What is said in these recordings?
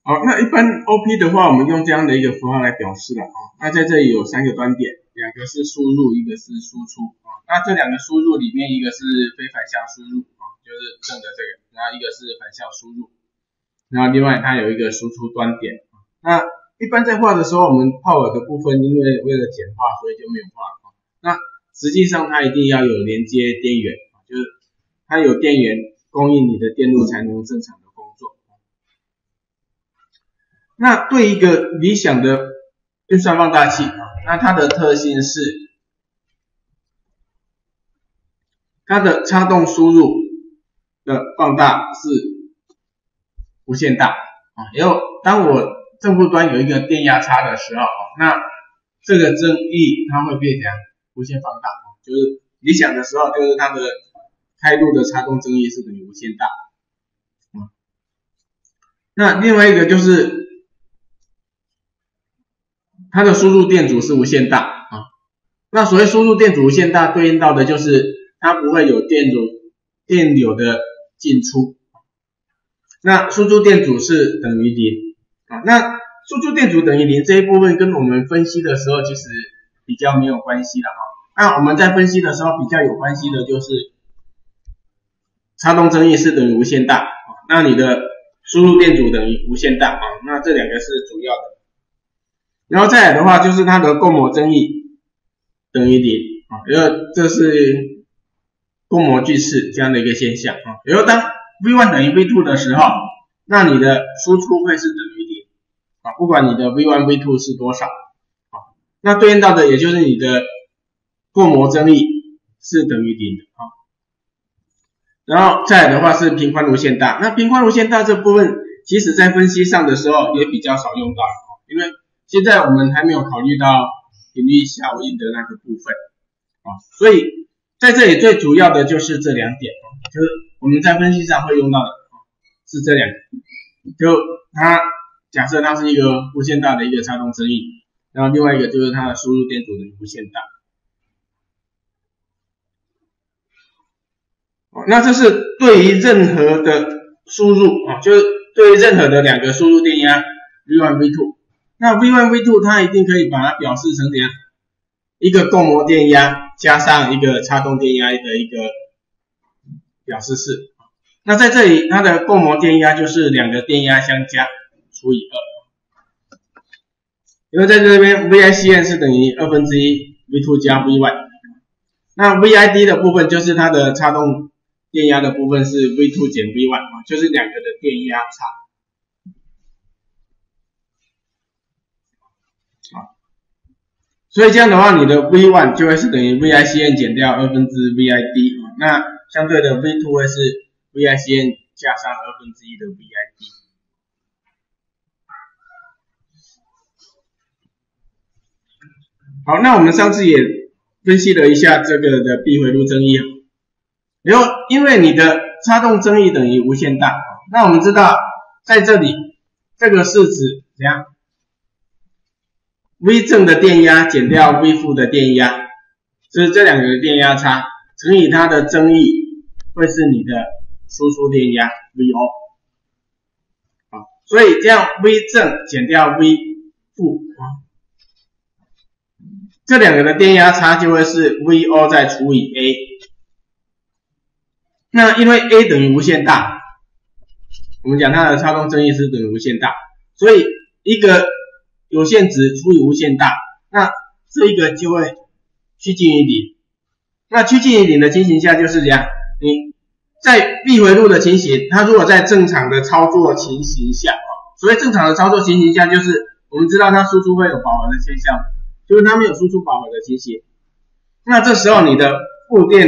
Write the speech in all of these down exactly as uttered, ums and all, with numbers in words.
好，那一般 O P 的话，我们用这样的一个符号来表示了啊。那在这里有三个端点，两个是输入，一个是输出啊。那这两个输入里面，一个是非反向输入啊，就是正的这个，然后一个是反向输入，然后另外它有一个输出端点。那一般在画的时候，我们 power 的部分，因为为了简化，所以就没有画啊。那实际上它一定要有连接电源，就是它有电源供应你的电路才能正常的工作。那对一个理想的运算放大器啊，那它的特性是它的插动输入的放大是无限大啊。然后当我正负端有一个电压差的时候，那这个增益它会变成无限放大，就是理想的时候，就是它的开路的插动增益是等于无限大。那另外一个就是它的输入电阻是无限大啊。那所谓输入电阻无限大，对应到的就是它不会有电阻电流的进出。那输出电阻是等于零啊。那输出电阻等于零这一部分跟我们分析的时候其实比较没有关系了啊。那我们在分析的时候比较有关系的就是插动增益是等于无限大啊。那你的输入电阻等于无限大啊。那这两个是主要的。然后再来的话就是它的共膜增益等于零啊，因为这是共膜矩式这样的一个现象啊。然后当 V 一 等于 V 二 的时候，那你的输出会是等于零啊，不管你的 V 一 V 二 是多少啊。那对应到的也就是你的共膜增益是等于零的啊。然后再来的话是频宽无限大，那频宽无限大这部分其实在分析上的时候也比较少用到，因为现在我们还没有考虑到频率效应的那个部分啊，所以在这里最主要的就是这两点，就是我们在分析上会用到的是这两个，就它假设它是一个无限大的一个插动增益，然后另外一个就是它的输入电阻等于无限大。那这是对于任何的输入啊，就是对于任何的两个输入电压 V 一 V 二， 那 V 一 V 二 它一定可以把它表示成怎样？一个共膜电压加上一个插动电压的一个表示式。那在这里它的共膜电压就是两个电压相加除以二，因为在这边 V I C N 是等于二分之一 V 二 加 V 一， 那 V I D 的部分就是它的插动电压的部分是 V 二 减 V 一， 就是两个的电压差。所以这样的话，你的 V 一 就会是等于 V I C N 减掉二分之 V I D， 那相对的 V 二 会是 V I C N 加上二分之一的 V I D。好，那我们上次也分析了一下这个的闭回路增益，然后因为你的插动增益等于无限大，那我们知道在这里这个是指怎样？ V 正的电压减掉 V 负的电压，就是这两个的电压差乘以它的增益，会是你的输出电压 V O。好，所以这样 V 正减掉 V 负，这两个的电压差就会是 V O 再除以 A。那因为 A 等于无限大，我们讲它的插动增益是等于无限大，所以一个有限值除以无限大，那这一个就会趋近于零。那趋近于零的情形下就是这样，你在闭回路的情形，它如果在正常的操作情形下，所谓正常的操作情形下，就是我们知道它输出会有饱和的现象，就是它没有输出饱和的情形。那这时候你的负电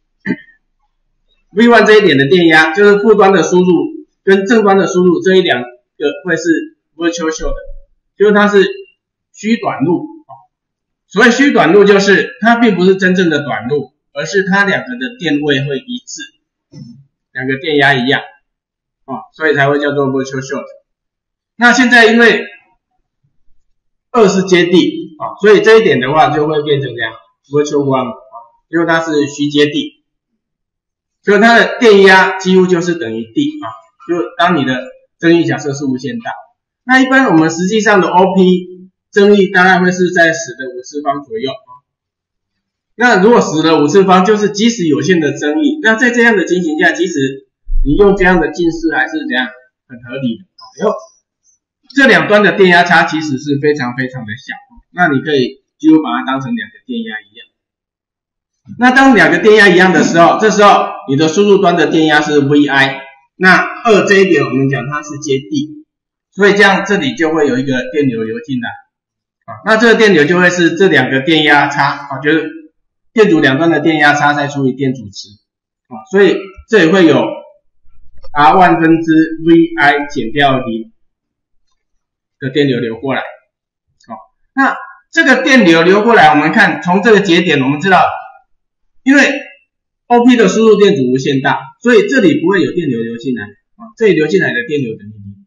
V 一 这一点的电压，就是负端的输入跟正端的输入这一两个会是 virtual short 的。就是它是虚短路，所谓虚短路就是它并不是真正的短路，而是它两个的电位会一致，两个电压一样，哦，所以才会叫做 virtual short。那现在因为二是接地啊，所以这一点的话就会变成这样 virtual one 啊，因为它是虚接地，所以它的电压几乎就是等于地啊，就当你的增益假设是无限大。 那一般我们实际上的 O P 增益大概会是在十的五次方左右。那如果十的五次方就是即使有限的增益，那在这样的情形下，即使你用这样的近似还是怎样很合理的。哟，这两端的电压差其实是非常非常的小，那你可以几乎把它当成两个电压一样。那当两个电压一样的时候，这时候你的输入端的电压是 V I， 那二这一点我们讲它是接地，所以这样这里就会有一个电流流进来，啊，那这个电流就会是这两个电压差，啊，就是电阻两端的电压差再除以电阻值，啊，所以这里会有 R 万分之 V I 减掉零的电流流过来，好，那这个电流流过来，我们看从这个节点，我们知道，因为 O P 的输入电阻无限大，所以这里不会有电流流进来，啊，这里流进来的电流等于零，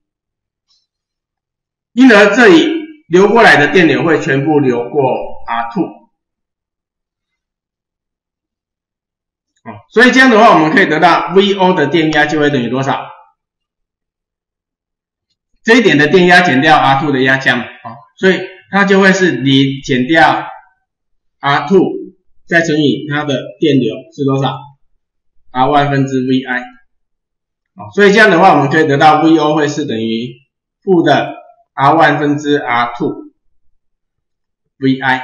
因而这里流过来的电流会全部流过 R 二。哦，所以这样的话，我们可以得到 V O 的电压就会等于多少？这一点的电压减掉 R 二 的压降，哦，所以它就会是零减掉 R 二 再乘以它的电流是多少 ？R 万分之 V I。哦，所以这样的话，我们可以得到 V O 会是等于负的 R 万分之 R 二 V I。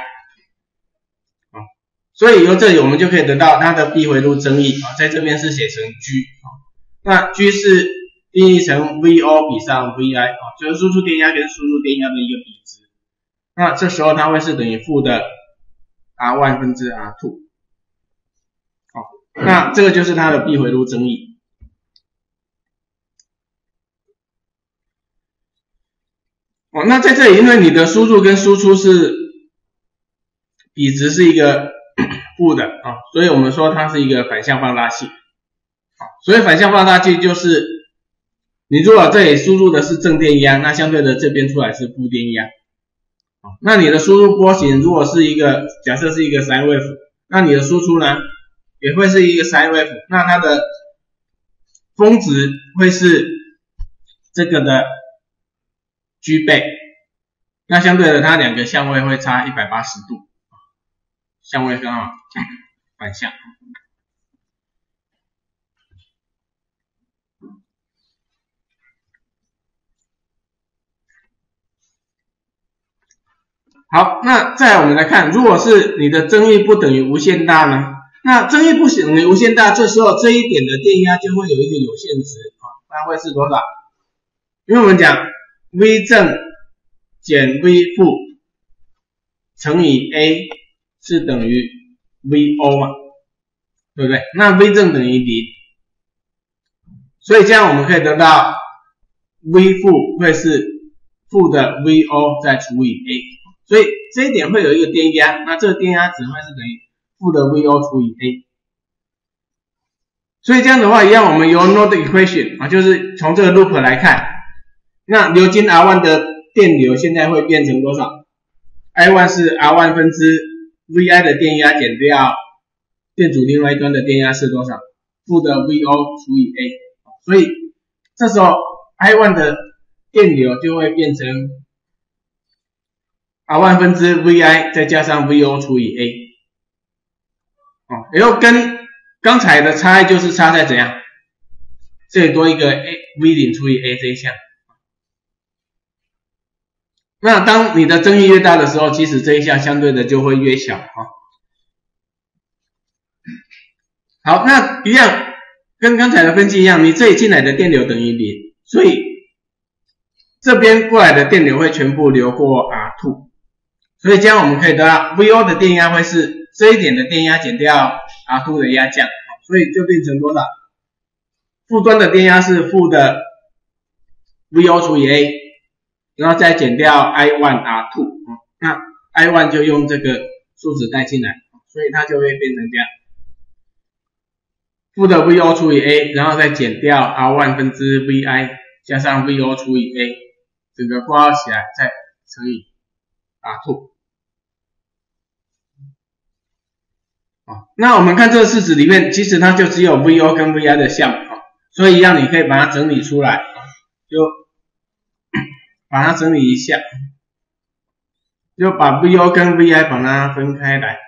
所以由这里我们就可以得到它的 B 回路增益，啊，在这边是写成 G， 那 G 是定义成 V O 比上 V I， 啊，就是输出电压跟输入电压的一个比值，那这时候它会是等于负的 R 万分之 R 二，好，那这个就是它的 B 回路增益。哦，那在这里因为你的输入跟输出是比值是一个负的啊，所以我们说它是一个反向放大器。啊，所以反向放大器就是你如果这里输入的是正电压，那相对的这边出来是负电压。啊，那你的输入波形如果是一个假设是一个 sine wave， 那你的输出呢也会是一个 sine wave， 那它的峰值会是这个的 G 倍，那相对的它两个相位会差一百八十度。相位刚好反向。好，那再来我们来看，如果是你的增益不等于无限大呢？那增益不等于无限大，这时候这一点的电压就会有一个有限值啊，那会是多少？因为我们讲 V 正减 V 负乘以 A。是等于 V O 嘛，对不对？那 V 正等于零，所以这样我们可以得到 V 负会是负的 V O 再除以 A， 所以这一点会有一个电压，那这个电压值会是等于负的 V O 除以 A， 所以这样的话一样，我们由 node equation 啊，就是从这个 loop 来看，那流经 R 一 的电流现在会变成多少 ？I 一 是 R 一 分之V I 的电压减掉电阻另外一端的电压是多少？负的 V O 除以 A， 所以这时候 I 一 的电流就会变成 R 一 分之 V I 再加上 V O 除以 A， 哦，然后跟刚才的差异就是差在怎样？这里多一个 A V 零除以 A 这一项。那当你的增益越大的时候，其实这一项相对的就会越小啊。好，那一样跟刚才的分析一样，你这里进来的电流等于零，所以这边过来的电流会全部流过 R 二， 所以这样我们可以得到 V O 的电压会是这一点的电压减掉 R 二 的压降，所以就变成多少？负端的电压是负的 V O 除以 A。然后再减掉 I 一 R 二， 那 I 一 就用这个数值带进来，所以它就会变成这样，负的 V O 除以 A， 然后再减掉 R 一 分之 V I 加上 V O 除以 A， 整个括号起来再乘以 R 二。啊，那我们看这个式子里面，其实它就只有 V O 跟 V I 的项，所以一样你可以把它整理出来，就把它整理一下，就把 V O 跟 V I 把它分开来。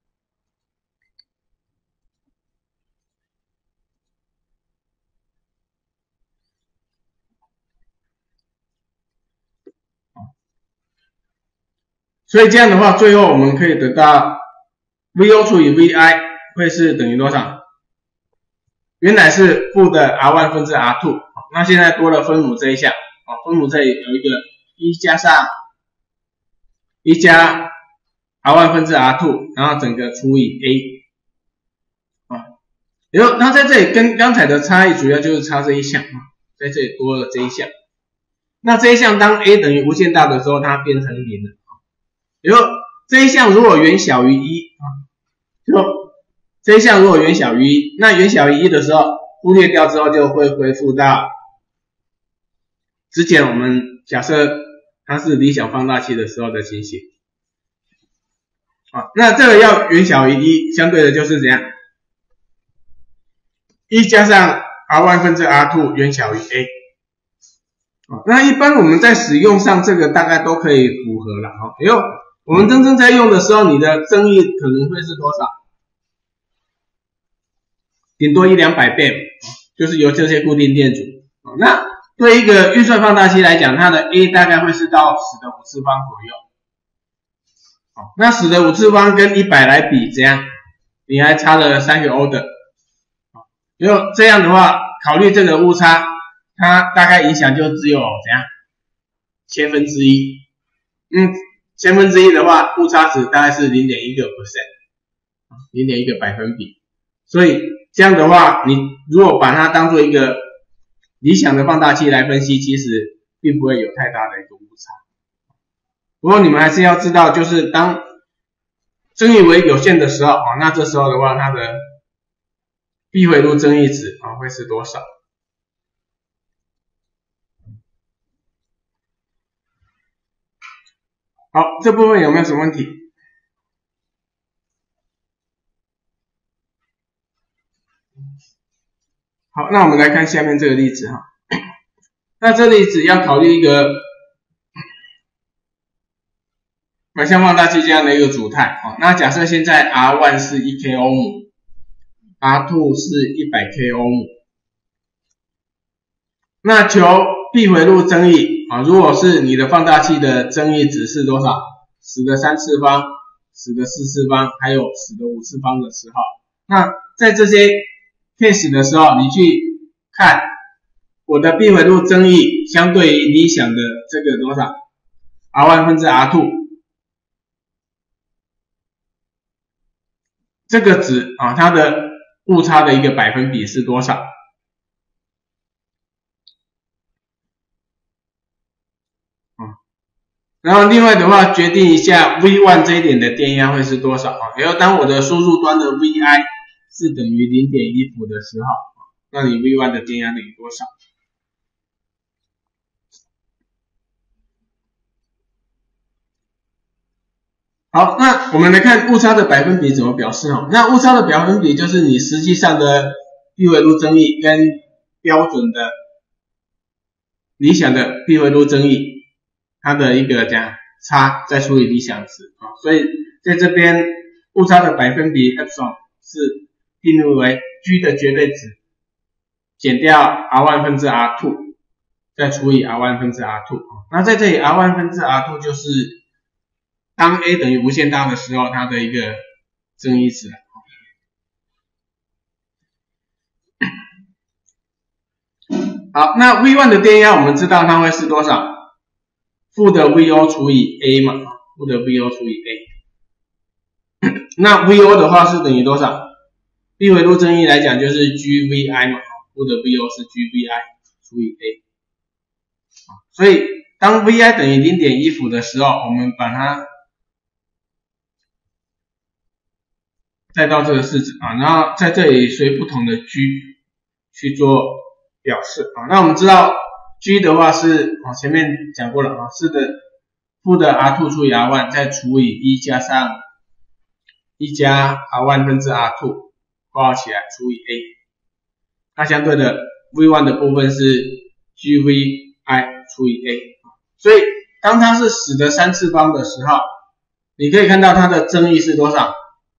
所以这样的话，最后我们可以得到 V O 除以 V I 会是等于多少？原来是负的 R 一 分之 R 二， 那现在多了分母这一项，分母这里有一个一加上一加 R 一 分之 R 二， 然后整个除以 A， 啊，然后那在这里跟刚才的差异主要就是差这一项，在这里多了这一项。那这一项当 A 等于无限大的时候，它变成零了。然后这一项如果远小于一，就这一项如果远小于一，那远小于一的时候忽略掉之后就会恢复到之前我们假设它是理想放大器的时候的情形。啊，那这个要远小于一，相对的就是怎样？一加上 R 一 分之 R 二 远小于 A。啊，那一般我们在使用上这个大概都可以符合了。啊，因为我们真正在用的时候，你的增益可能会是多少？顶多一两百倍，就是由这些固定电阻。那对一个运算放大器来讲，它的 A 大概会是到十的五次方左右。那十的五次方跟一百来比，怎样？你还差了三个 order。因为这样的话，考虑这个误差，它大概影响就只有怎样？千分之一。嗯。千分之一的话，误差值大概是 零点一个 percent， 零点一个百分比。所以这样的话，你如果把它当做一个理想的放大器来分析，其实并不会有太大的一个误差。不过你们还是要知道，就是当增益为有限的时候，那这时候的话，它的闭回路增益值会是多少？好，这部分有没有什么问题？好，那我们来看下面这个例子哈。那这例子要考虑一个反向放大器这样的一个组态啊。那假设现在 R 一 是一 k 欧姆 ，R 二 是一百 k 欧姆，那求闭回路增益啊，如果是你的放大器的增益值是多少？十的三次方、十的四次方，还有十的五次方的时候，那在这些 case 的时候，你去看我的闭回路增益相对于理想的这个多少 ？R 一 分之 R 二， 这个值啊，它的误差的一个百分比是多少？然后另外的话，决定一下 V 一 这一点的电压会是多少啊？然后当我的输入端的 V I 是等于 零点一伏的时候，那你 V 一 的电压等于多少？好，那我们来看误差的百分比怎么表示哦。那误差的百分比就是你实际上的闭回路增益跟标准的理想的闭回路增益。它的一个这样差再除以理想值啊，所以在这边误差的百分比 epsilon 是定义为 G 的绝对值减掉 R 一 分之 R 二 再除以 R 一 分之 R 二， 那在这里 R 一 分之 R 二 就是当 A 等于无限大的时候它的一个增益值。好，那 V 一 的电压我们知道它会是多少？负的 V O 除以 A 嘛，负的 V O 除以 A， 那 V O 的话是等于多少？闭回路增益来讲就是 G V I 嘛，负的 V O 是 G V I 除以 A， 所以当 V I 等于 零点一伏的时候，我们把它带到这个式子啊，然后在这里随不同的 G 去做表示啊，那我们知道。G 的话是哦，前面讲过了啊，是的，负的 R 二 除以 R 一 再除以一加上一加 R 一 分之 R 二 括号起来除以 A， 那相对的 V 一 的部分是 G V I 除以 A， 所以当它是十的三次方的时候，你可以看到它的增益是多少？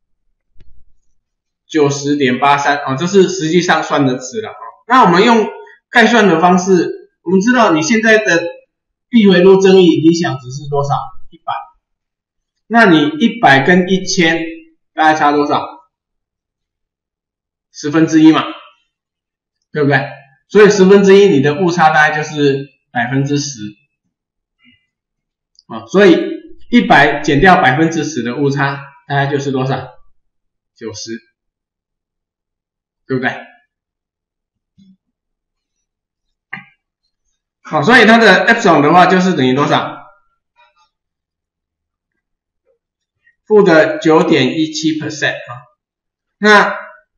九十点八三 哦，这是实际上算的值了。那我们用概算的方式，我们知道你现在的闭回路增益理想值是多少？ 一百。那你一百跟一千大概差多少？十分之一嘛，对不对？所以十分之一你的误差大概就是百分之十。啊，所以一百减掉百分之十的误差，大概就是多少？九十。对不对？好，所以它的 epsilon 的话就是等于多少？负的 九点一七 percent 啊。那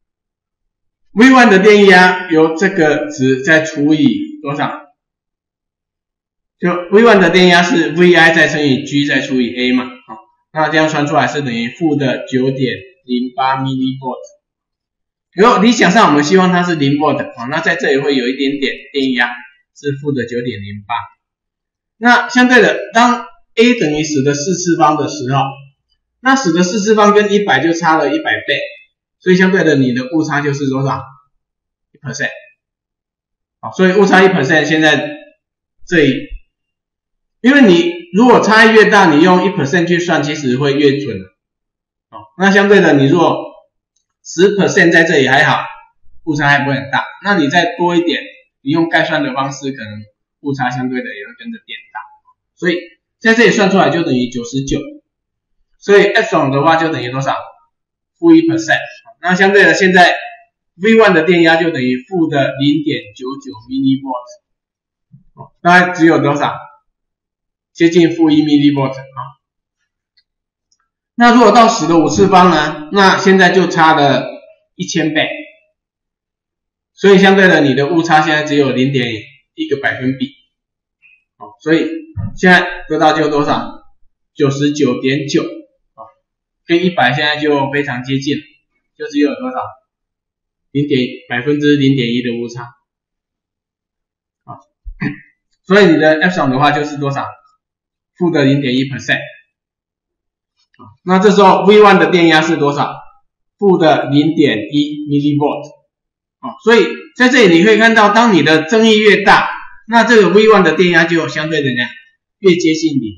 V 一 的电压由这个值再除以多少？就 V 一 的电压是 V I 再乘以 G 再除以 A 嘛，啊，那这样算出来是等于负的 九点零八 millivolt。然后理想上我们希望它是零 volt 啊，那在这里会有一点点电压是负的 九点零八。那相对的，当 A 等于十的四次方的时候，那十的四次方跟一百就差了一百倍，所以相对的你的误差就是多少？ 一 percent。好，所以误差 一 percent 现在这里，因为你如果差异越大，你用 一 percent 去算其实会越准。哦，那相对的你如果十 percent 在这里还好，误差还不会很大。那你再多一点，你用概算的方式，可能误差相对的也会跟着变大。所以在这里算出来就等于九十九。所以 epsilon 的话就等于多少？负 一 percent。那相对的现在 V 一 的电压就等于负的 零点九九 millivolt。大概只有多少？接近负一 millivolt 啊。那如果到十的五次方呢？那现在就差了一千倍，所以相对的你的误差现在只有 零点一 个百分比，哦，所以现在得到就多少？ 九十九点九，哦，跟一百现在就非常接近，就只有多少？ 零点百分之零点一的误差，啊，所以你的 epsilon 的话就是多少？负的 零点一 percent。那这时候 V 一 的电压是多少？负的 零点一 millivolt。哦，所以在这里你可以看到，当你的增益越大，那这个 V 一 的电压就相对的怎样？越接近零。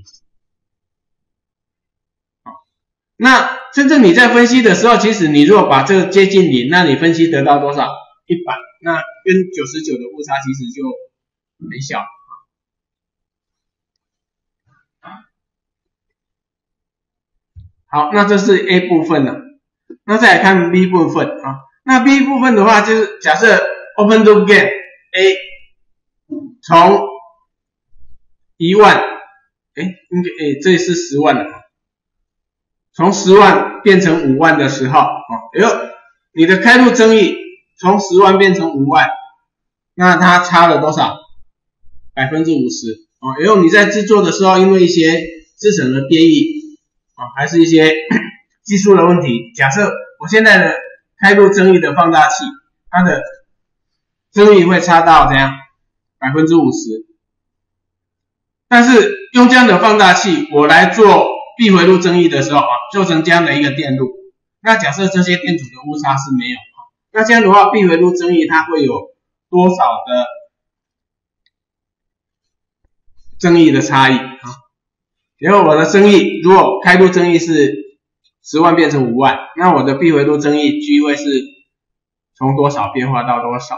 哦，那真正你在分析的时候，其实你如果把这个接近零，那你分析得到多少？一百，那跟九十九的误差其实就很小。好，那这是 A 部分了。那再来看 B 部分啊。那 B 部分的话，就是假设 open loop gain A 从一万，哎，应该哎这里是十万了，从十万变成五万的时候，哦，哎呦，你的开路增益从十万变成五万，那它差了多少？ 百分之五十 哦，哎呦，你在制作的时候，因为一些制程的变异。啊，还是一些技术的问题。假设我现在的开路增益的放大器，它的增益会差到怎样？ 百分之五十。但是用这样的放大器，我来做闭回路增益的时候啊，做成这样的一个电路。那假设这些电阻的误差是没有，那这样的话，闭回路增益它会有多少的增益的差异啊？然后我的增益，如果开路增益是十万变成五万，那我的闭回路增益 G 会是从多少变化到多少？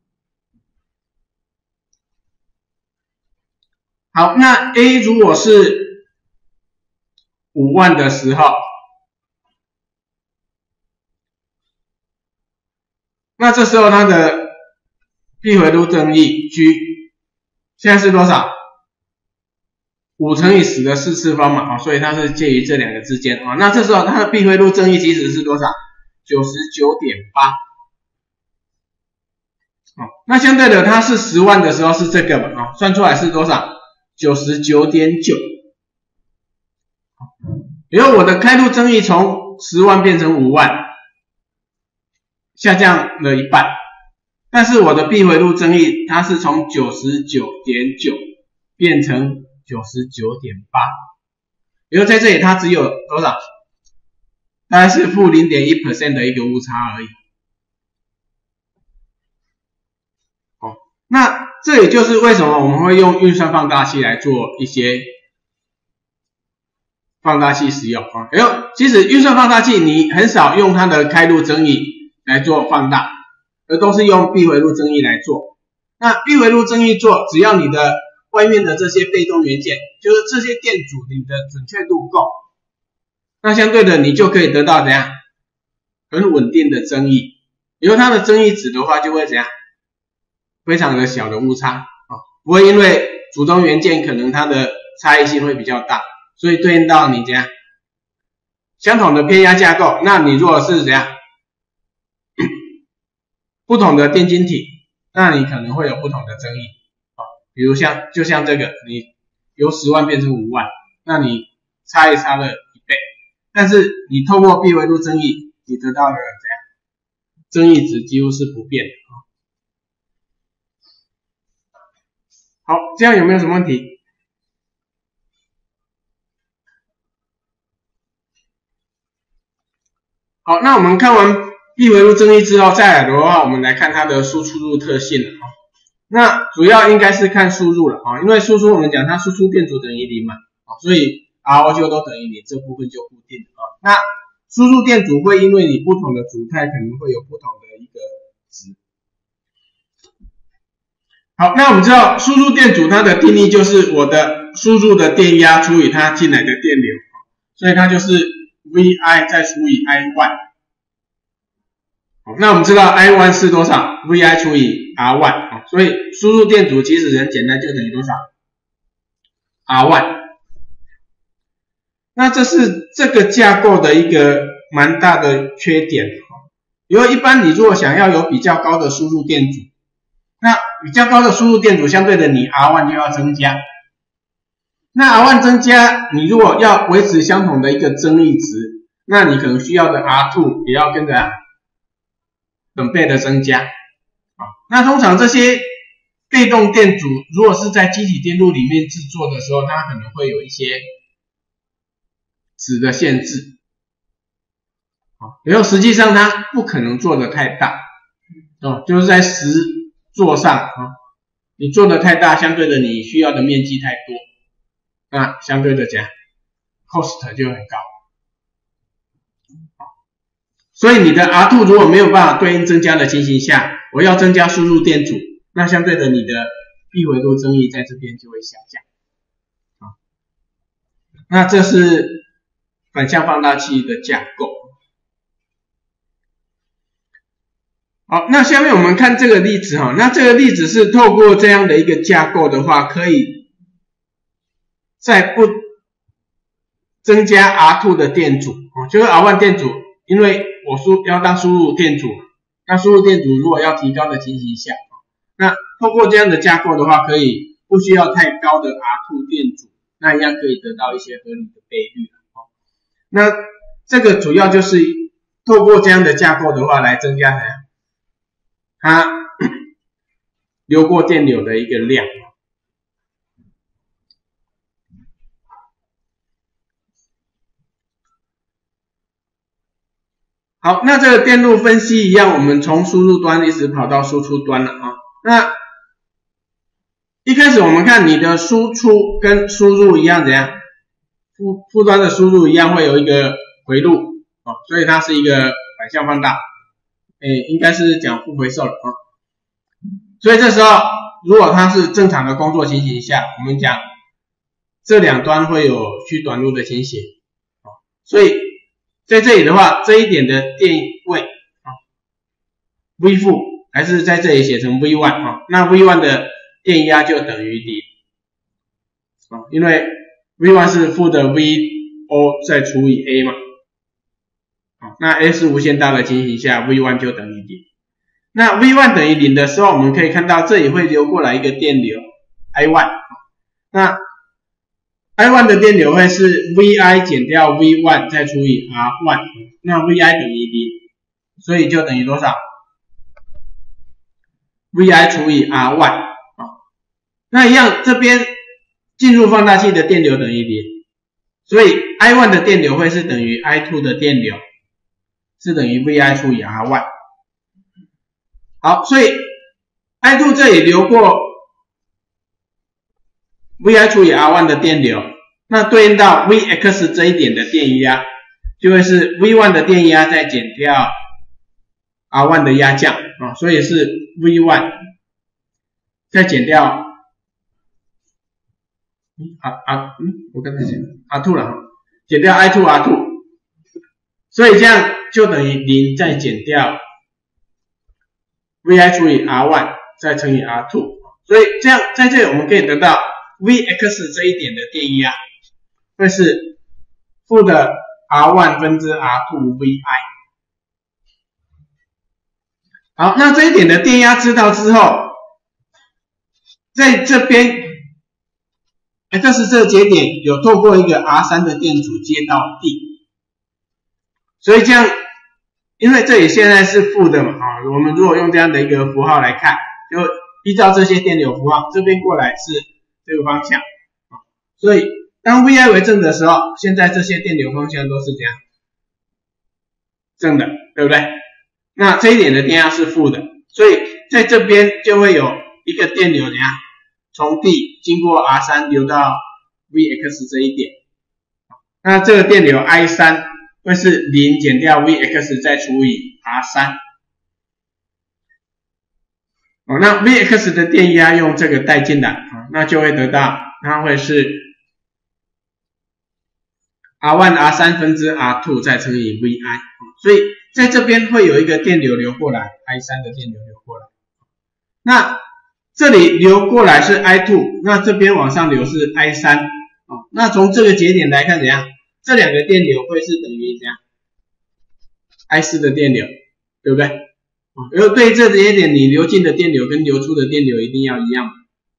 好，那 A 如果是五万的时候，那这时候它的闭回路增益 G 现在是多少？五乘以十的四次方嘛，所以它是介于这两个之间啊。那这时候它的闭回路增益其实是多少？ 九十九点八。哦，那相对的它是十万的时候是这个嘛，啊，算出来是多少？ 九十九点九。然后我的开路增益从十万变成五万，下降了一半，但是我的闭回路增益它是从 九十九点九 变成九十九点八， 比如在这里它只有多少？大概是负 零点一 百分点 的一个误差而已。哦，那这也就是为什么我们会用运算放大器来做一些放大器使用啊。哎呦，其实运算放大器你很少用它的开路增益来做放大，而都是用闭回路增益来做。那闭回路增益做，只要你的外面的这些被动元件，就是这些电阻，你的准确度够，那相对的你就可以得到怎样很稳定的增益。因为它的增益值的话，就会怎样非常的小的误差啊，不会因为组中元件可能它的差异性会比较大，所以对应到你怎样相同的偏压架构，那你如果是怎样不同的电晶体，那你可能会有不同的增益啊。比如像就像这个，你由十万变成五万，那你差异差了一倍，但是你透过闭回路增益，你得到了怎样增益值几乎是不变的啊。好，这样有没有什么问题？好，那我们看完闭回路增益之后，再来的话，我们来看它的输出路特性了啊。那主要应该是看输入了啊，因为输出我们讲它输出电阻等于零嘛，啊，所以 R O 就都等于零，这部分就固定了啊。那输入电阻会因为你不同的组态可能会有不同的一个值。好，那我们知道输入电阻它的定义就是我的输入的电压除以它进来的电流，所以它就是 V I 再除以 I 一。那我们知道 I 一 是多少 ？V I 除以 R 一，所以输入电阻其实很简单，就等于多少 ？R 一。那这是这个架构的一个蛮大的缺点，因为一般你如果想要有比较高的输入电阻，那比较高的输入电阻相对的你 R 一 就要增加。那 R 一 增加，你如果要维持相同的一个增益值，那你可能需要的 R 二 也要跟着等倍的增加。那通常这些被动电阻如果是在机体电路里面制作的时候，它可能会有一些值的限制，然后实际上它不可能做的太大，就是在实作上你做的太大，相对的你需要的面积太多，那相对的讲 cost 就很高。所以你的 R 二 如果没有办法对应增加的情形下，我要增加输入电阻，那相对的你的闭回路增益在这边就会下降。那这是反向放大器的架构。好，那下面我们看这个例子哈，那这个例子是透过这样的一个架构的话，可以在不增加 R 二 的电阻，就是 R 一 电阻，因为我输要当输入电阻，那输入电阻如果要提高的情形下，那透过这样的架构的话，可以不需要太高的 R 二 电阻，那一样可以得到一些合理的倍率。那这个主要就是透过这样的架构的话，来增加它流过电流的一个量。好，那这个电路分析一样，我们从输入端一直跑到输出端了啊。那一开始我们看你的输出跟输入一样怎样？负负端的输入一样会有一个回路啊，所以它是一个反向放大，诶，应该是讲负回收了啊。所以这时候如果它是正常的工作情形下，我们讲这两端会有趋短路的情形啊，所以在这里的话，这一点的电位啊 V 负还是在这里写成 V 一 啊，那 V 一 的电压就等于零啊，因为 V 一 是负的 V O 再除以 A 嘛，好，那 A 是无限大的情形下 V 一 就等于零。那 V 一 等于零的时候，我们可以看到这里会流过来一个电流 I 一， 那 I 一 的电流会是 V I 减掉 V 一 再除以 R 一， 那 V I 等于零，所以就等于多少 ？V I 除以 R 一， 那一样这边进入放大器的电流等于零，所以 I 一 的电流会是等于 I 二 的电流，是等于 V I 除以 R 一。好，所以 I 二 这里流过 V I 除以 R 一 的电流，那对应到 V X 这一点的电压，就会是 V 一 的电压再减掉 R 一 的压降啊，所以是 V 一 再减掉啊啊嗯，我刚才讲 R 二 了，减掉 I 二 R 二，所以这样就等于零再减掉 V I 除以 R 一 再乘以 R 二，所以这样在这里我们可以得到 V X 这一点的电压会是负的 R 一 分之 R 二 V I。好，那这一点的电压知道之后，在这边 X 这个节点有透过一个 R 三 的电阻接到 D， 所以这样，因为这里现在是负的嘛，啊，我们如果用这样的一个符号来看，就依照这些电流符号，这边过来是这个方向，啊，所以当 V I 为正的时候，现在这些电流方向都是这样，正的，对不对？那这一点的电压是负的，所以在这边就会有一个电流怎样，从 D 经过 R 三 流到 V X 这一点，那这个电流 I 三 会是零减掉 V X 再除以 R 三，哦，那 V X 的电压用这个带进来，哦，那就会得到它会是 R 一 R 三 分之 R 二 再乘以 V I， 所以在这边会有一个电流流过来 ，I 三 的电流流过来。那这里流过来是 I 二， 那这边往上流是 I 三，哦，那从这个节点来看怎样？这两个电流会是等于怎样 ？I 四 的电流，对不对？哦，然后对这节点你流进的电流跟流出的电流一定要一样。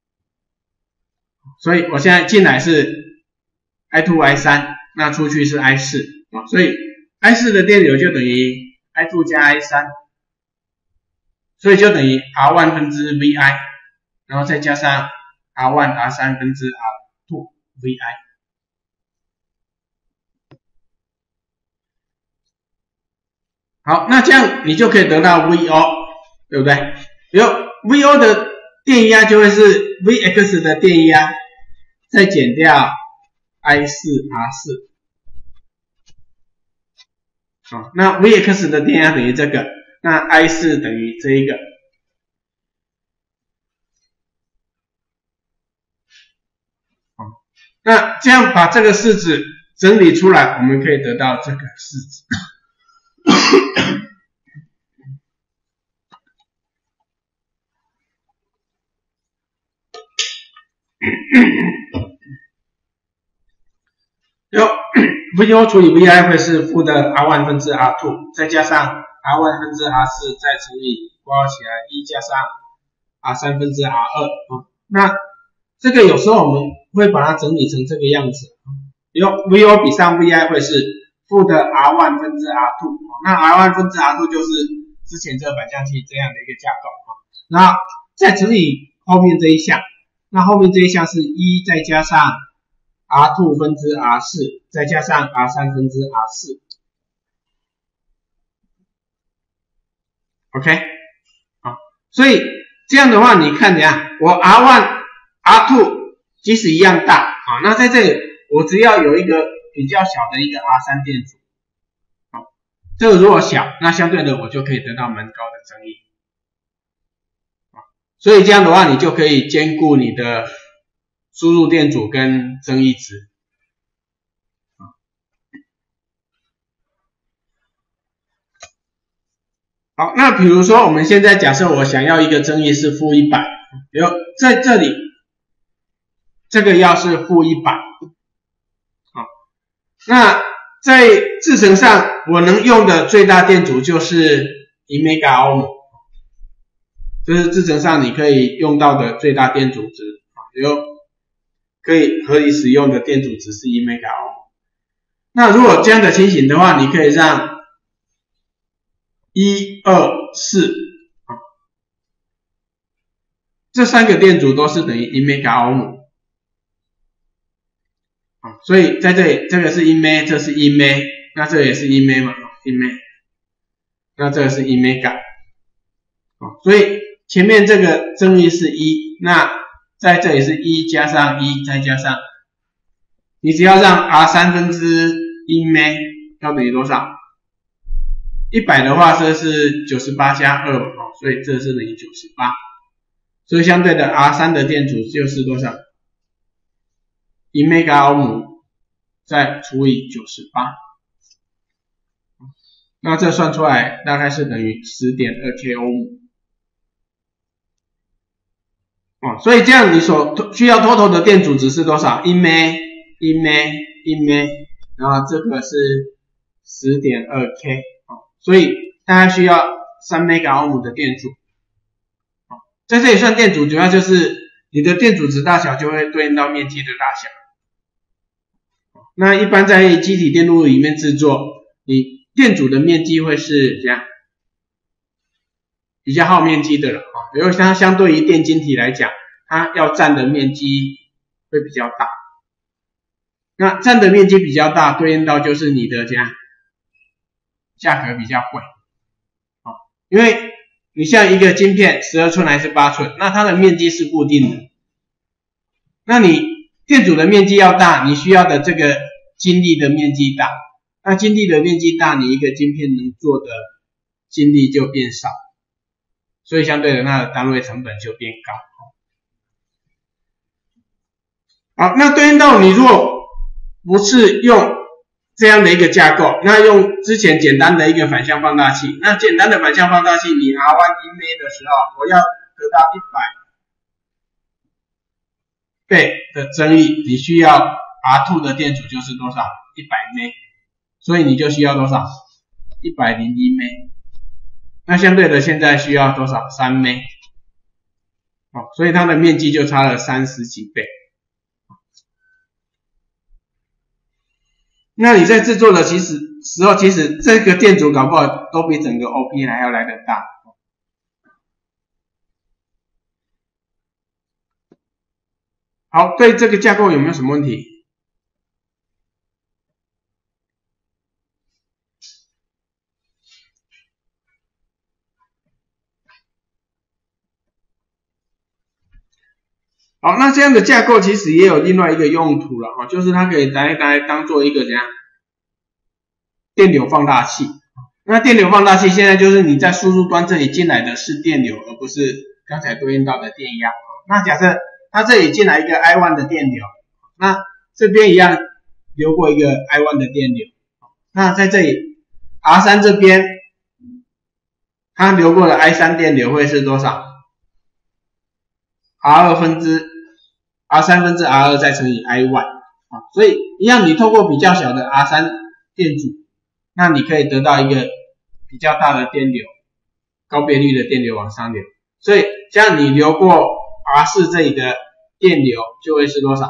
所以我现在进来是 I 二 I 三， 那出去是 I 四，哦，所以 I 四 的电流就等于 I 二 加 I 三， 所以就等于 R 一 分之 V I， 然后再加上 R 一 R 三 分之 R 二 V I。好，那这样你就可以得到 V O， 对不对？比如 V O 的电压就会是 V X 的电压再减掉 I 四 R 四。好，那 V X 的电压等于这个，那 I 四 等于这一个。好，那这样把这个式子整理出来，我们可以得到这个式子。有 V O 除以 V I 会是负的 R 一 分之 R 二， 再加上 R 一 分之 R 四， 再乘以括号起来一加上 R 三 分之 R 二，哦，那这个有时候我们会把它整理成这个样子，有 V O 比上 V I 会是负的 R 一 分之 R 二， 那 R 一 分之 R 二 就是之前这个反向器这样的一个架构，然后再乘以后面这一项，那后面这一项是一再加上 R 二 分之 R 四， 再加上 R 三 分之 R 四。OK， 好，所以这样的话，你看怎样？我 R 一、R 二 即使一样大，好，那在这里我只要有一个比较小的一个 R 三 电阻，好，这个如果小，那相对的我就可以得到蛮高的增益，所以这样的话，你就可以兼顾你的输入电阻跟增益值。好，那比如说我们现在假设我想要一个增益是负一百，比如在这里，这个要是负一百，好，那在制程上我能用的最大电阻就是一 mega ohm， 这是制程上你可以用到的最大电阻值，比如可以合理使用的电阻值是一 mega ohm。那如果这样的情形的话，你可以让一、二、四，这三个电阻都是等于一 mega ohm。 啊，所以在这里这个是 email， 这是 email， 那这也是 email 嘛 ，email， 那这个是 email， 啊，所以前面这个增益是一，那在这里是一加上一再加上，你只要让 r 三分之 email 要等于多少？一百的话，这是九十八加二，所以这是等于九十八。所以相对的 R 三 的电阻就是多少？一 mega 欧姆再除以九十八，那这算出来大概是等于 十点二 k 欧姆。哦，所以这样你所需要 total 的电阻值是多少？ 一 mega 一 mega 一 mega， 然后这个是 十点二 k， 哦，所以大概需要三 mega 欧姆的电阻。在这里算电阻，主要就是你的电阻值大小就会对应到面积的大小。那一般在机体电路里面制作，你电阻的面积会是这样，比较耗面积的了啊。比如它相对于电晶体来讲，它要占的面积会比较大。那占的面积比较大，对应到就是你的这样价格比较贵啊，因为你像一个晶片十二寸还是八寸，那它的面积是固定的。那你电阻的面积要大，你需要的这个晶粒的面积大。那晶粒的面积大，你一个晶片能做的晶粒就变少，所以相对的它的单位成本就变高。好，那对应到你如果不是用这样的一个架构，那用之前简单的一个反向放大器，那简单的反向放大器，你 R 一 email 的时候，我要得到一百倍的增益，你需要 R 二 的电阻就是多少？一百 mega， 所以你就需要多少？一百零一 mega。那相对的现在需要多少？三 mega。哦，所以它的面积就差了三十几倍。那你在制作的其实时候，其实这个电阻搞不好都比整个 O P 还要来得大。好，对这个架构有没有什么问题？好，那这样的架构其实也有另外一个用途了，就是它可以来来当做一个怎样电流放大器。那电流放大器现在就是你在输入端这里进来的是电流，而不是刚才对应到的电压。那假设它这里进来一个 I 一 的电流，那这边一样流过一个 I 一 的电流，那在这里 R 三 这边它流过的 I 三 电流会是多少？ R 二 分之 R 三 分之 R 二 再乘以 I 一， 啊，所以一样你透过比较小的 R 三 电阻，那你可以得到一个比较大的电流，高倍率的电流往上流，所以这样你流过 R 四 这里的电流就会是多少？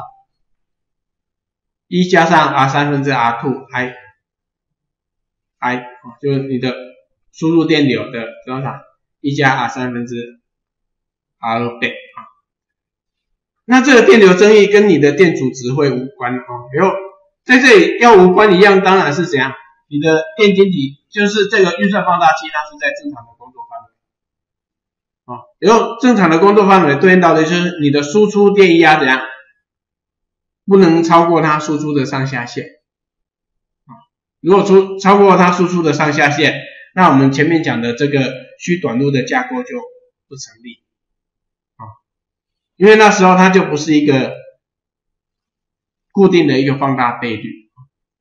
一加上 R 三 分之 R 二 I I， 就是你的输入电流的多少？一加 R 三 分之 R 二 倍啊。那这个电流增益跟你的电阻值会无关哦。然后在这里要无关一样，当然是怎样？你的电晶体就是这个运算放大器，它是在正常的工作范围啊。然后正常的工作范围对应到的就是你的输出电压怎样？不能超过它输出的上下限啊。如果出超过它输出的上下限，那我们前面讲的这个虚短路的架构就不成立。因为那时候它就不是一个固定的一个放大倍率。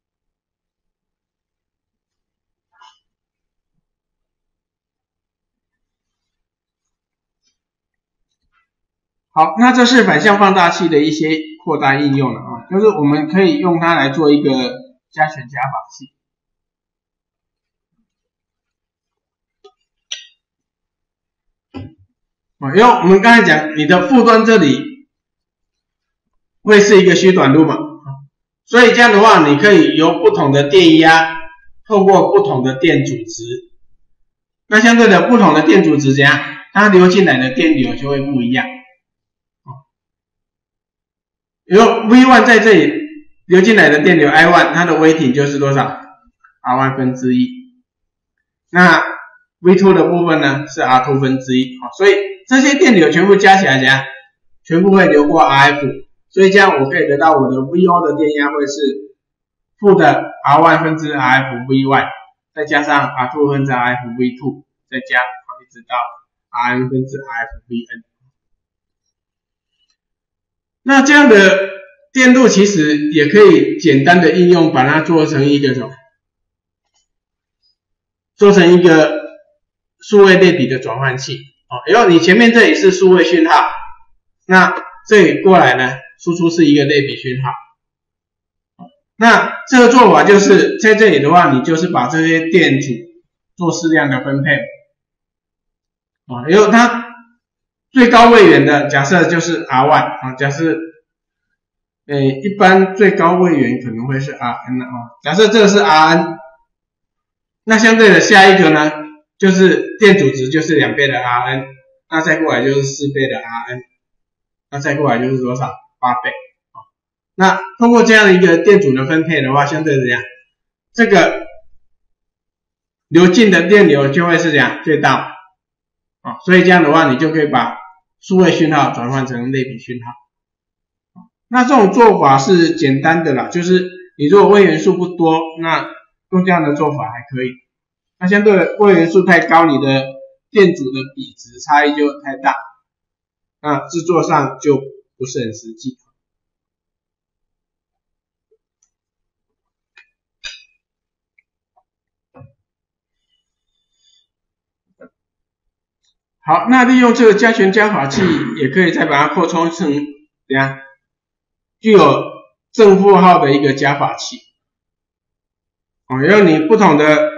好，那这是反向放大器的一些扩大应用了啊，就是我们可以用它来做一个加权加法器。因为我们刚才讲你的负端这里会是一个虚短路嘛，所以这样的话你可以由不同的电压透过不同的电阻值，那相对的不同的电阻值怎样，它流进来的电流就会不一样。因为 V 一 在这里流进来的电流 I 一， 它的微挺就是多少 ？R 一 分之一。那 V 二 的部分呢是 R 二 分之一。所以这些电流全部加起来怎样？全部会流过 R F。所以这样我可以得到我的 V O 的电压会是负的 R 一 分之 R F V 一， 再加上 R 二 分之 R F V 二， 再加一直到 R N 分之 R F V N。那这样的电路其实也可以简单的应用，把它做成一个什么？做成一个数位类比的转换器。哦，因为你前面这里是数位讯号，那这里过来呢，输出是一个类比讯号。那这个做法就是在这里的话，你就是把这些电阻做适量的分配。啊，因为它最高位元的假设就是 R 一 啊，假设呃一般最高位元可能会是 R N 啊，假设这个是 R N， 那相对的下一个呢，就是电阻值就是两倍的 R N， 那再过来就是四倍的 R N， 那再过来就是多少？八倍。那通过这样的一个电阻的分配的话，相对怎样？这个流进的电流就会是怎样？最大。啊，所以这样的话，你就可以把数位讯号转换成类比讯号。那这种做法是简单的啦，就是你如果位元数不多，那用这样的做法还可以。那相对的位元数太高，你的电阻的比值差异就太大，那制作上就不是很实际。好，那利用这个加权加法器，也可以再把它扩充成怎样？具有正负号的一个加法器。哦，因为你不同的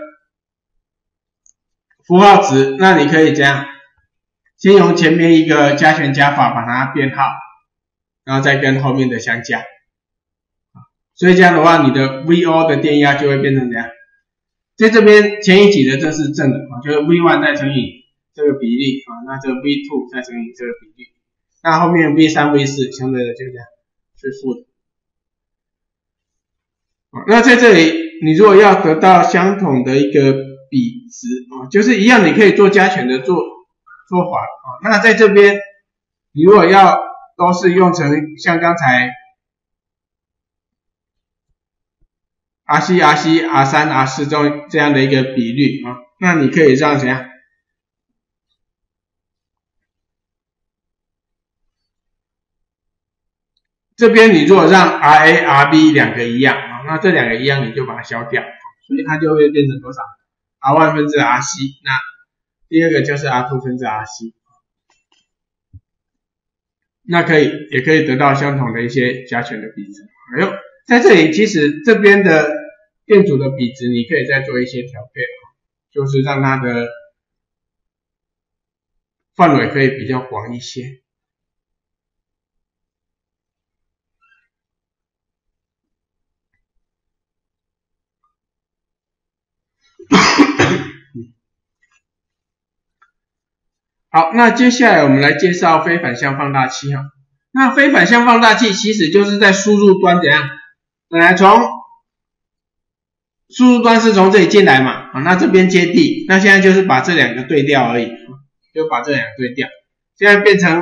符号值，那你可以这样，先用前面一个加权加法把它编号，然后再跟后面的相加。所以这样的话，你的 V O 的电压就会变成怎样？在这边前一级的这是正的，就是 V 一 再乘以这个比例啊，那这个 V 二 再乘以这个比例，那后面 V 三 V 四 相对的就这样是负的。那在这里你如果要得到相同的一个比值啊，就是一样你可以做加权的做做法啊。那在这边你如果要都是用成像刚才 R C R C R 三 R 四 中这样的一个比率啊，那你可以这样怎样？这边你如果让 R A R B 两个一样啊，那这两个一样你就把它消掉，所以它就会变成多少 ？R 一 分之 R C， 那第二个就是 R 二 分之 R C， 那可以也可以得到相同的一些加权的比值。哎呦，在这里其实这边的电阻的比值你可以再做一些调配，就是让它的范围可以比较广一些。好，那接下来我们来介绍非反向放大器哈。那非反向放大器其实就是在输入端怎样？本来从输入端是从这里进来嘛，啊，那这边接地，那现在就是把这两个对调而已，就把这两个对调，现在变成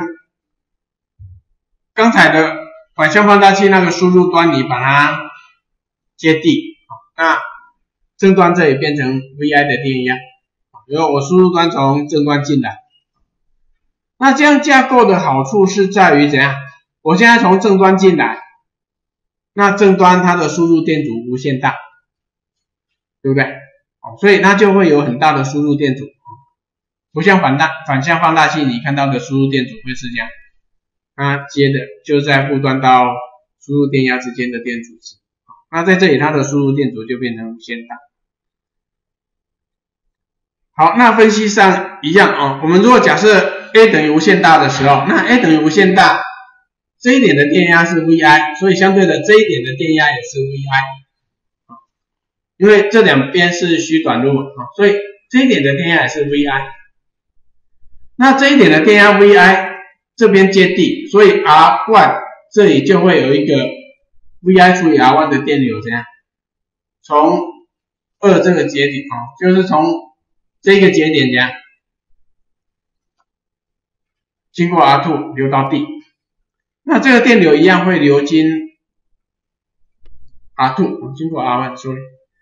刚才的反向放大器那个输入端，你把它接地，那正端这里变成 V I 的电压，比如我输入端从正端进来。那这样架构的好处是在于怎样？我现在从正端进来，那正端它的输入电阻无限大，对不对？哦，所以它就会有很大的输入电阻，不像反大反向放大器你看到的输入电阻会是这样，它接的就在负端到输入电压之间的电阻值，那在这里它的输入电阻就变成无限大。好，那分析上一样哦，我们如果假设A 等于无限大的时候，那 A 等于无限大，这一点的电压是 V I， 所以相对的这一点的电压也是 V I， 因为这两边是虚短路，所以这一点的电压也是 V I。那这一点的电压 V I 这边接地，所以 R 一 这里就会有一个 Vi 除以 R 一 的电流怎样？从二这个节点哦，就是从这个节点怎样？经过 R 二 流到 D， 那这个电流一样会流经 R 二， 经过 R 一 ，sorry。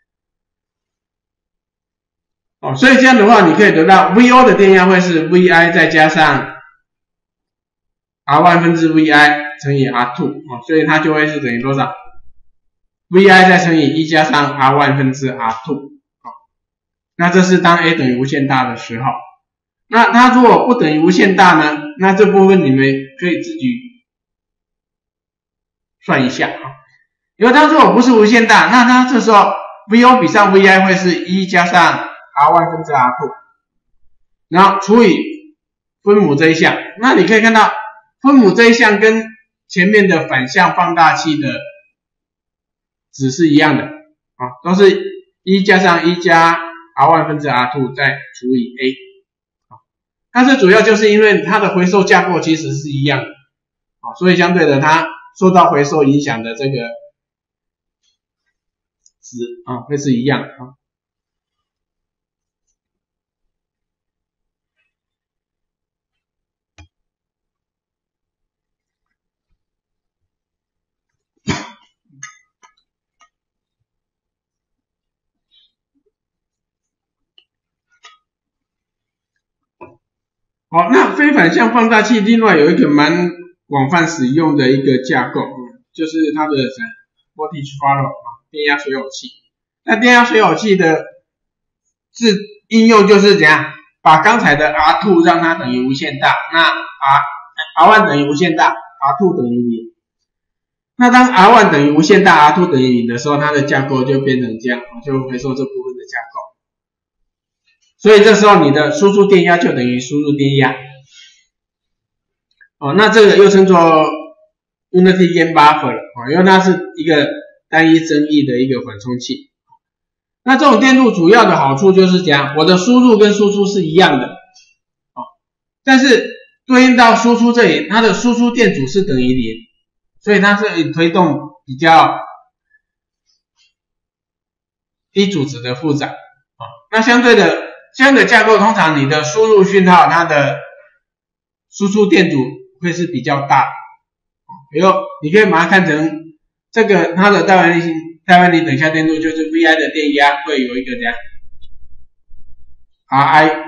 哦，所以这样的话，你可以得到 V O 的电压会是 Vi 再加上 R 一 分之 Vi 乘以 R 二， 哦，所以它就会是等于多少 ？Vi 再乘以一加上 R 一 分之 R 二， 哦，那这是当 A 等于无限大的时候。那它如果不等于无限大呢？那这部分你们可以自己算一下啊。因为它如果不是无限大，那它这时候 V O 比上 Vi 会是一加上 R 一 分之 R 二， 然后除以分母这一项。那你可以看到分母这一项跟前面的反向放大器的值是一样的啊，都是一加上一加 R 一 分之 R 二 再除以 A。但是主要就是因为它的回收架构其实是一样的，啊，所以相对的它受到回收影响的这个值啊会是一样的啊。好，那非反向放大器另外有一个蛮广泛使用的一个架构，就是它的 voltage follow 电压水耦器。那电压水耦器的是应用就是怎样，把刚才的 R 二 让它等于无限大，那 R R 一 等于无限大 ，R 二 等于零。那当 R 一 等于无限大 ，R 二 等于零的时候，它的架构就变成这样，就回收这部分的架构。所以这时候你的输出电压就等于输入电压，哦，那这个又称作 unity gain buffer 哦，因为它是一个单一增益的一个缓冲器。那这种电路主要的好处就是怎样，我的输入跟输出是一样的，哦，但是对应到输出这里，它的输出电阻是等于零，所以它是推动比较低阻值的负载，哦，那相对的。这样的架构通常你的输入讯号它的输出电阻会是比较大的，比如你可以把它看成这个它的戴维力戴维力等效电路就是 Vi 的电压会有一个这样 Ri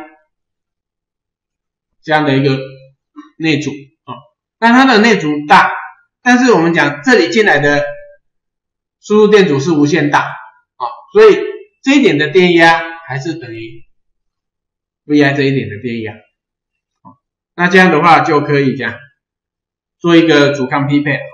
这样的一个内阻啊，那它的内阻大，但是我们讲这里进来的输入电阻是无限大啊，所以这一点的电压还是等于Vi 这一点的电压，那这样的话就可以这样做一个阻抗匹配。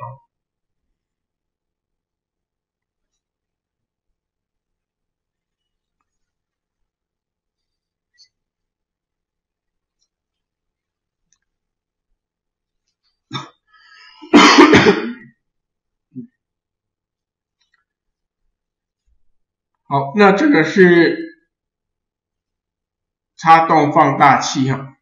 好，那这个是插动放大器哈，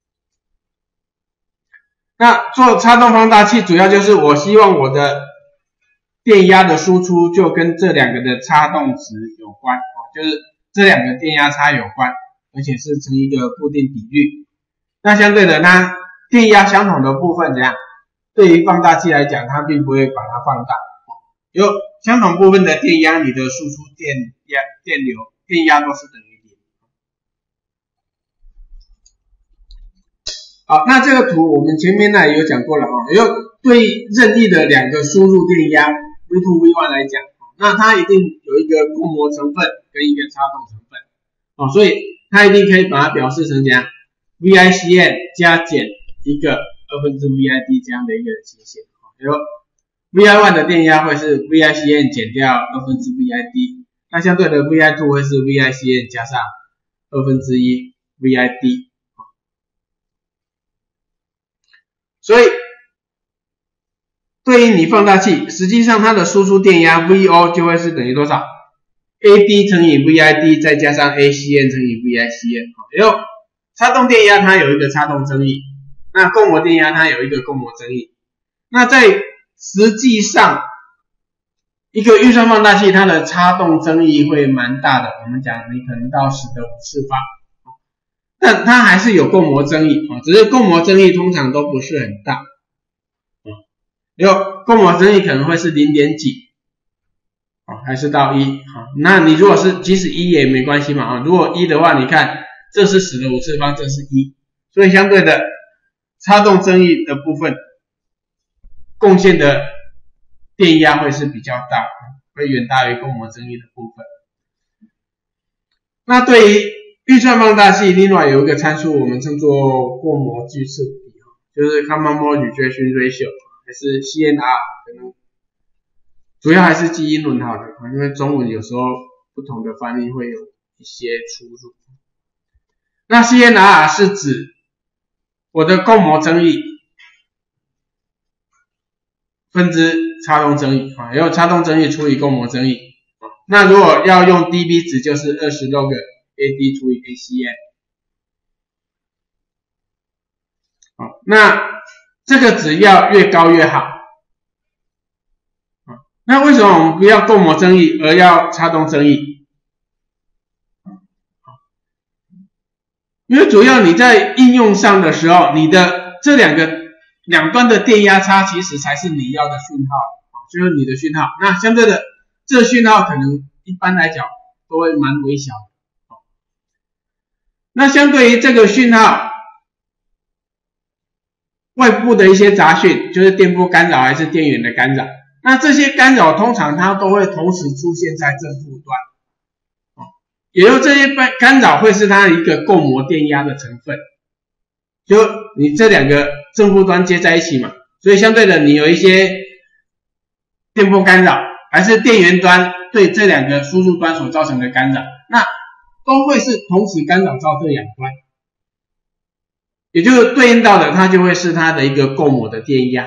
那做插动放大器主要就是我希望我的电压的输出就跟这两个的插动值有关，就是这两个电压差有关，而且是成一个固定比率。那相对的，它电压相同的部分怎样？对于放大器来讲，它并不会把它放大。有相同部分的电压，你的输出电压、电流、电压都是等于零。好，那这个图我们前面呢也有讲过了啊，有对任意的两个输入电压 V 二 V 一 来讲，那它一定有一个共膜成分跟一个插动成分，哦，所以它一定可以把它表示成怎样 V I C N 加减一个二分之 V I D 这样的一个形式，比如 V I 一 的电压会是 V I C N 减掉二分之 V I D， 那相对的 V I 二 会是 V I C N 加上二分之一 V I D。所以对应你放大器，实际上它的输出电压 V O 就会是等于多少 ？A D 乘以 V I D 再加上 A C N 乘以 V I C N。也就插动电压它有一个插动增益，那共膜电压它有一个共膜增益。那在实际上一个运算放大器它的差动增益会蛮大的，我们讲你可能到十的五次方，但它还是有共膜增益啊，只是共膜增益通常都不是很大，有共膜增益可能会是零点几，还是到一，那你如果是即使一也没关系嘛，如果一的话，你看这是十的五次方，这是一，所以相对的差动增益的部分贡献的电压会是比较大，会远大于共膜增益的部分。那对于运算放大器，另外有一个参数我们称作共膜距次比，就是 Common Mode Rejection Ratio， 还是 C N R， 可能主要还是记英文好的，因为中文有时候不同的翻译会有一些出入。那 C N R 是指我的共膜增益分之差动增益，也有差动增益除以共膜增益。那如果要用 dB 值，就是二十 log A D 除以 A C N。好，那这个值要越高越好。那为什么我们不要共膜增益，而要差动增益？因为主要你在应用上的时候，你的这两个两端的电压差其实才是你要的讯号，就是你的讯号。那相对的，这个讯号可能一般来讲都会蛮微小的。那相对于这个讯号，外部的一些杂讯，就是电波干扰还是电源的干扰，那这些干扰通常它都会同时出现在正负端，也就这些干扰会是它一个共膜电压的成分，就你这两个正负端接在一起嘛，所以相对的你有一些电波干扰，还是电源端对这两个输入端所造成的干扰，那都会是同时干扰到这两端，也就是对应到的它就会是它的一个共膜的电压。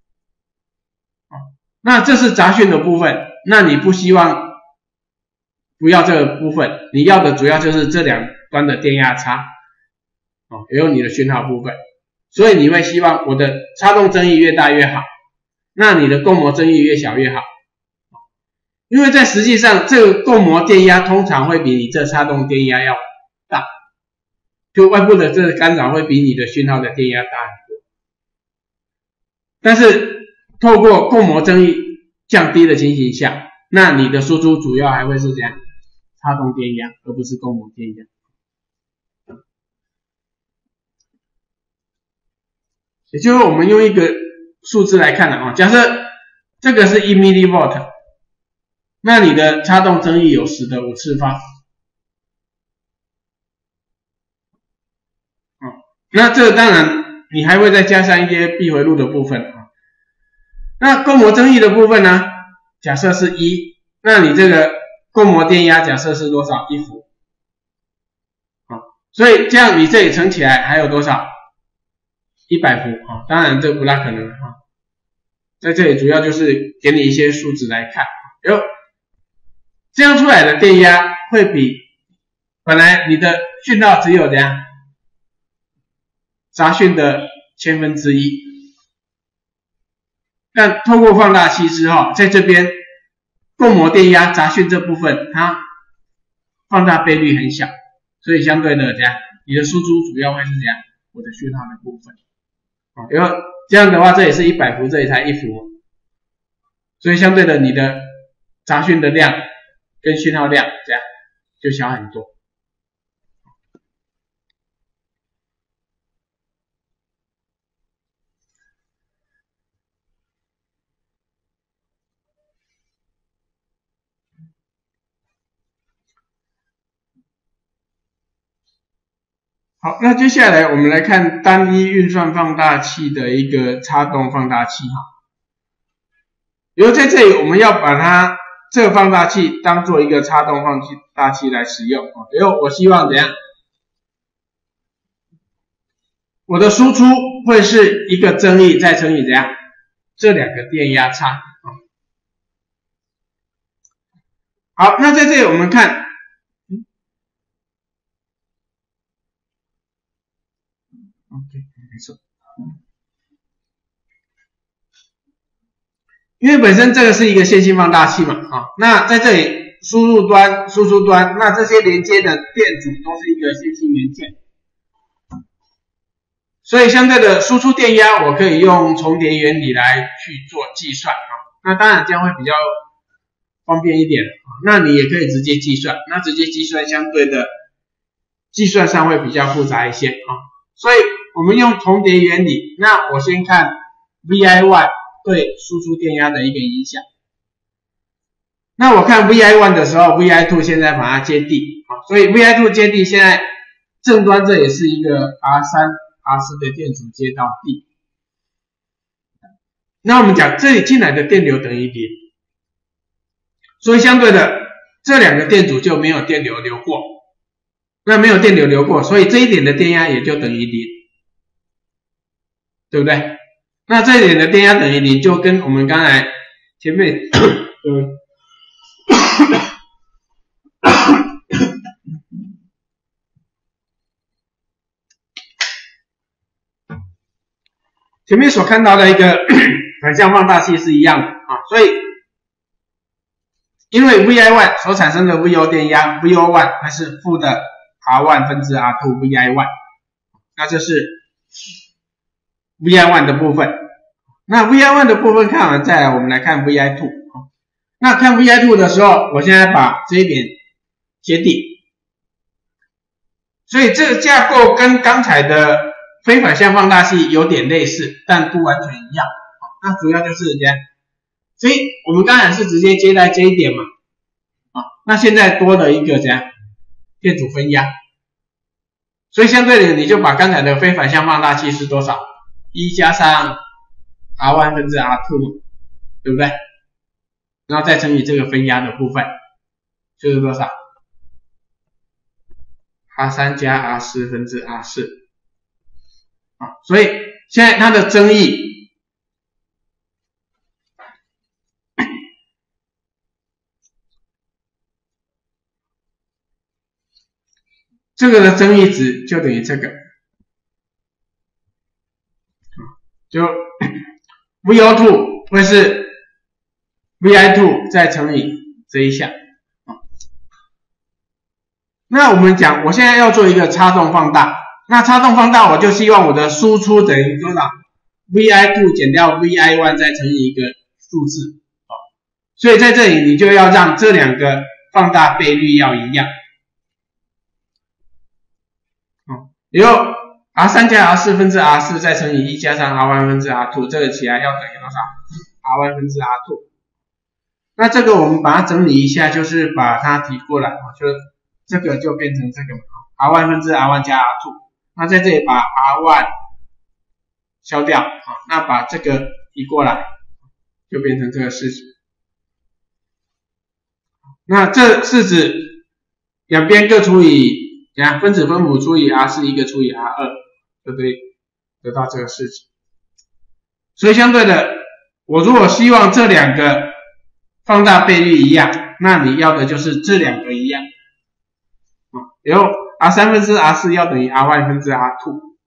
那这是杂讯的部分，那你不希望不要这个部分，你要的主要就是这两端的电压差，也有你的讯号部分，所以你会希望我的差动增益越大越好，那你的共膜增益越小越好，因为在实际上这个共膜电压通常会比你这差动电压要大，就外部的这个干扰会比你的讯号的电压大很多，但是透过共膜增益降低的情形下，那你的输出主要还会是怎样？差动电压，而不是共膜电压。也就是我们用一个数字来看了啊，假设这个是一 millivolt， 那你的差动增益有十的五次方，那这个当然你还会再加上一些闭回路的部分。那共膜增益的部分呢？假设是一，那你这个共膜电压假设是多少？一伏。所以这样你这里乘起来还有多少？一百伏。当然这不大可能。在这里主要就是给你一些数值来看。有这样出来的电压会比本来你的讯号只有怎样？杂讯的千分之一。但透过放大器之后，在这边共膜电压杂讯这部分，它放大倍率很小，所以相对的怎样，你的输出主要会是怎样，我的讯号的部分。因为这样的话，这里是一百伏，这里才一伏，所以相对的你的杂讯的量跟讯号量这样就小很多。好，那接下来我们来看单一运算放大器的一个差动放大器哈。因为在这里我们要把它这个放大器当做一个差动放大器来使用，因为我希望怎样？我的输出会是一个增益再乘以怎样？这两个电压差。好，那在这里我们看。OK， 没错。 因为本身这个是一个线性放大器嘛，啊，那在这里输入端、输出端，那这些连接的电阻都是一个线性元件，所以相对的输出电压，我可以用重叠原理来去做计算啊，那当然这样会比较方便一点啊，那你也可以直接计算，那直接计算相对的计算上会比较复杂一些啊，所以我们用重叠原理，那我先看 V I 一 对输出电压的一个影响。那我看 V I 一 的时候 ，V I 二 现在把它接地啊，所以 V I 二 接地，现在正端这也是一个 R 三、R 四 的电阻接到地。那我们讲这里进来的电流等于零，所以相对的这两个电阻就没有电流流过，那没有电流流过，所以这一点的电压也就等于零，对不对？那这一点的电压等于零，就跟我们刚才前面嗯前面所看到的一个反向放大器是一样的啊，所以因为 V I 一 所产生的 V O 电压 V O 一 它是负的 R 一 分之 R 二 V I 一，那这是 V I 一 的部分。那 V I 一 的部分看完，再来我们来看 V I 二。那看 V I 二 的时候，我现在把这一点接地，所以这个架构跟刚才的非反向放大器有点类似，但不完全一样。那主要就是这样，所以我们刚才是直接接在这一点嘛，啊，那现在多了一个怎样电阻分压，所以相对的你就把刚才的非反向放大器是多少？一加上 R 一 分之 R 二， 对不对？然后再乘以这个分压的部分，就是多少 ？R 三 加 R 四 分之 R 四， 啊，所以现在它的增益这个的增益值就等于这个，就 V O 二 会是 V I 二 再乘以这一项。那我们讲，我现在要做一个插动放大，那插动放大我就希望我的输出等于多少 ？V I 二 减掉 V I 一 再乘以一个数字，所以在这里你就要让这两个放大倍率要一样。以后 R 三 加 R 四 分之 R 四 再乘以一加上 R 一 分之 R 二， 这个起来要等于多少 ？R 一 分之 R 二。那这个我们把它整理一下，就是把它提过来，就这个就变成这个 R 一 分之 R 一 加 R 二。那在这里把 R 一 消掉，那把这个提过来，就变成这个式子。那这式子两边各除以。怎样？分子分母除以 R 四， 一个除以 R 二， 对不对？得到这个式子。所以相对的，我如果希望这两个放大倍率一样，那你要的就是这两个一样。然后 R 三 分之 R 四 要等于 R 一 分之 R 二。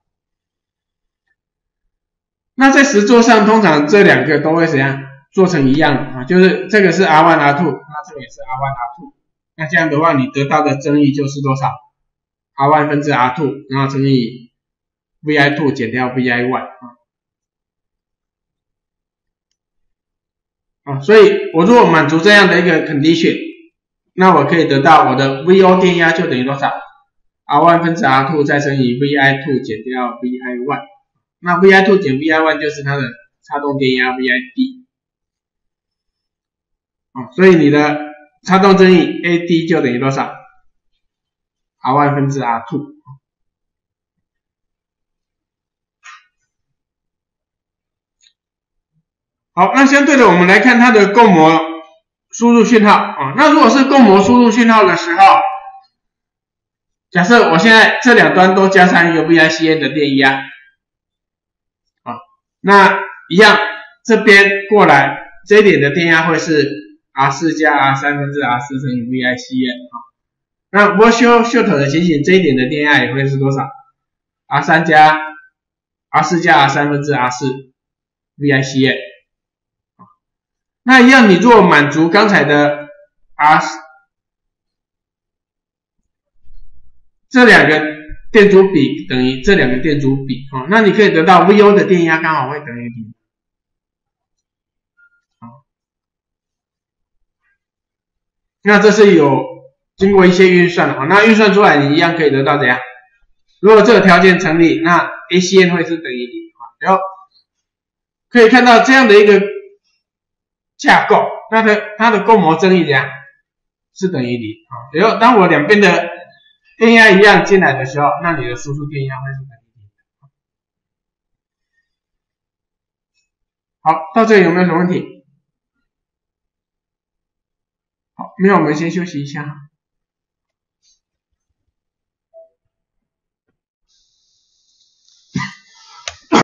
那在实作上，通常这两个都会怎样？做成一样啊，就是这个是 R 一 R 二， 那这个也是 R 一 R 二。那这样的话，你得到的增益就是多少？ R 一 分之 R 二， 然后乘以 V I 二 减掉 V I 一 啊，啊，所以我如果满足这样的一个 condition， 那我可以得到我的 V O 电压就等于多少 ？R 一 分之 R 二 再乘以 V I 二 减掉 V I 一， 那 V I 二 减 V I 一 就是它的插动电压 V I D， 啊，所以你的插动增益 A D 就等于多少？ R 一 分之 R 二。好，那相对的，我们来看它的共模输入讯号啊。那如果是共模输入讯号的时候，假设我现在这两端都加上一个 V I C N 的电压啊，那一样这边过来这一点的电压会是 R 四 加 R 三 分之 R 四 乘以 V I C N 啊。那 Virtual Short 的情形，这一点的电压也会是多少 ？R 三 加 R 四 加 R 三 分之 R 四 V I C N。 那一样，你如果满足刚才的 R 这两个电阻比等于这两个电阻比哦，那你可以得到 V O 的电压刚好会等于零。那这是有经过一些运算的哦，那运算出来你一样可以得到怎样？如果这个条件成立，那 A C N 会是等于零啊。然后可以看到这样的一个架构，它的它的共膜增益怎样？是等于零啊。然后当我两边的电压一样进来的时候，那你的输出电压会是等于零。好，到这里有没有什么问题？好，没有，我们先休息一下。